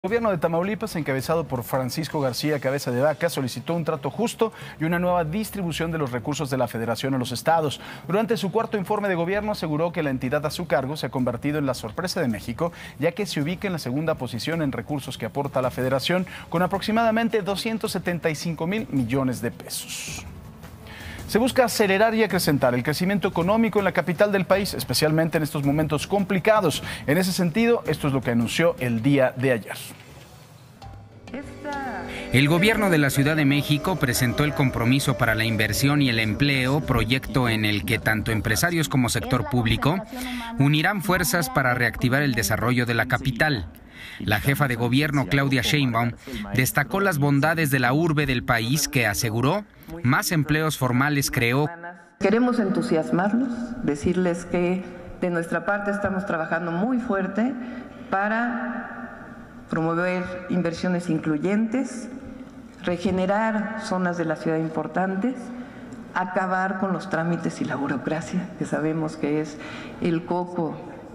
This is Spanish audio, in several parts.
El gobierno de Tamaulipas, encabezado por Francisco García Cabeza de Vaca, solicitó un trato justo y una nueva distribución de los recursos de la Federación a los estados. Durante su cuarto informe de gobierno aseguró que la entidad a su cargo se ha convertido en la sorpresa de México, ya que se ubica en la segunda posición en recursos que aporta la Federación, con aproximadamente 275,000 millones de pesos. Se busca acelerar y acrecentar el crecimiento económico en la capital del país, especialmente en estos momentos complicados. En ese sentido, esto es lo que anunció el día de ayer. El gobierno de la Ciudad de México presentó el Compromiso para la Inversión y el Empleo, proyecto en el que tanto empresarios como sector público unirán fuerzas para reactivar el desarrollo de la capital. La jefa de gobierno, Claudia Sheinbaum, destacó las bondades de la urbe del país que aseguró más empleos formales creó. Queremos entusiasmarlos, decirles que de nuestra parte estamos trabajando muy fuerte para promover inversiones incluyentes, regenerar zonas de la ciudad importantes, acabar con los trámites y la burocracia, que sabemos que es el coco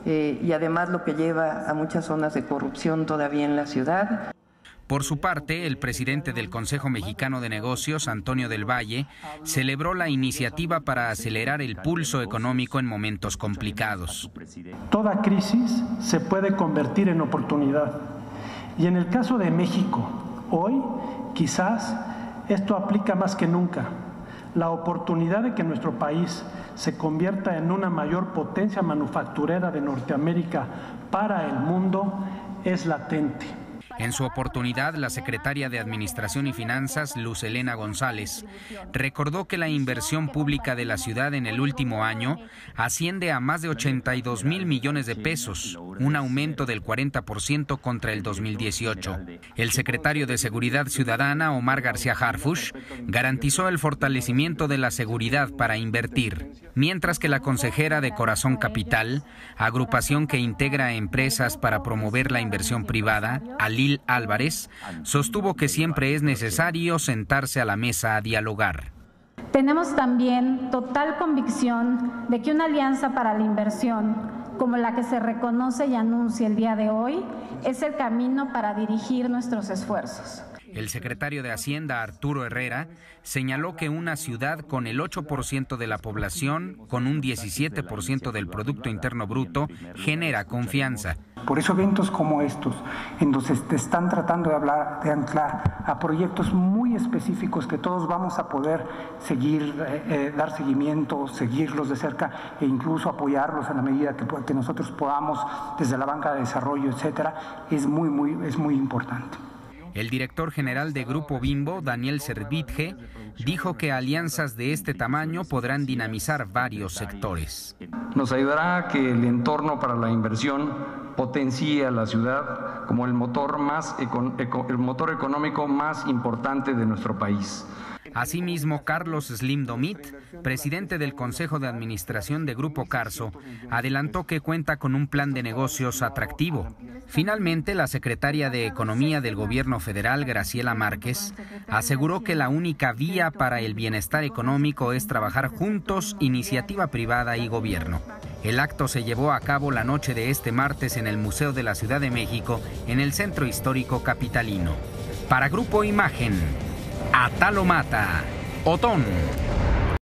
y además lo que lleva a muchas zonas de corrupción todavía en la ciudad. Por su parte, el presidente del Consejo Mexicano de Negocios, Antonio del Valle, celebró la iniciativa para acelerar el pulso económico en momentos complicados. Toda crisis se puede convertir en oportunidad. Y en el caso de México, hoy, quizás, esto aplica más que nunca. La oportunidad de que nuestro país se convierta en una mayor potencia manufacturera de Norteamérica para el mundo es latente. En su oportunidad, la secretaria de Administración y Finanzas, Luz Helena González, recordó que la inversión pública de la ciudad en el último año asciende a más de 82,000 millones de pesos, un aumento del 40% contra el 2018. El secretario de Seguridad Ciudadana, Omar García Harfuch, garantizó el fortalecimiento de la seguridad para invertir, mientras que la consejera de Corazón Capital, agrupación que integra empresas para promover la inversión privada, Alil Álvarez, sostuvo que siempre es necesario sentarse a la mesa a dialogar. Tenemos también total convicción de que una alianza para la inversión, como la que se reconoce y anuncia el día de hoy, es el camino para dirigir nuestros esfuerzos. El secretario de Hacienda, Arturo Herrera, señaló que una ciudad con el 8% de la población, con un 17% del Producto Interno Bruto, genera confianza. Por eso eventos como estos, en donde te están tratando de anclar a proyectos muy específicos que todos vamos a poder seguir, dar seguimiento, seguirlos de cerca e incluso apoyarlos en la medida que nosotros podamos desde la banca de desarrollo, etcétera, es muy importante. El director general de Grupo Bimbo, Daniel Servitje, dijo que alianzas de este tamaño podrán dinamizar varios sectores. Nos ayudará a que el entorno para la inversión potencie a la ciudad como el motor económico más importante de nuestro país. Asimismo, Carlos Slim Domit, presidente del Consejo de Administración de Grupo Carso, adelantó que cuenta con un plan de negocios atractivo. Finalmente, la secretaria de Economía del Gobierno Federal, Graciela Márquez, aseguró que la única vía para el bienestar económico es trabajar juntos, iniciativa privada y gobierno. El acto se llevó a cabo la noche de este martes en el Museo de la Ciudad de México, en el Centro Histórico Capitalino. Para Grupo Imagen, Atalo Mata, Otón.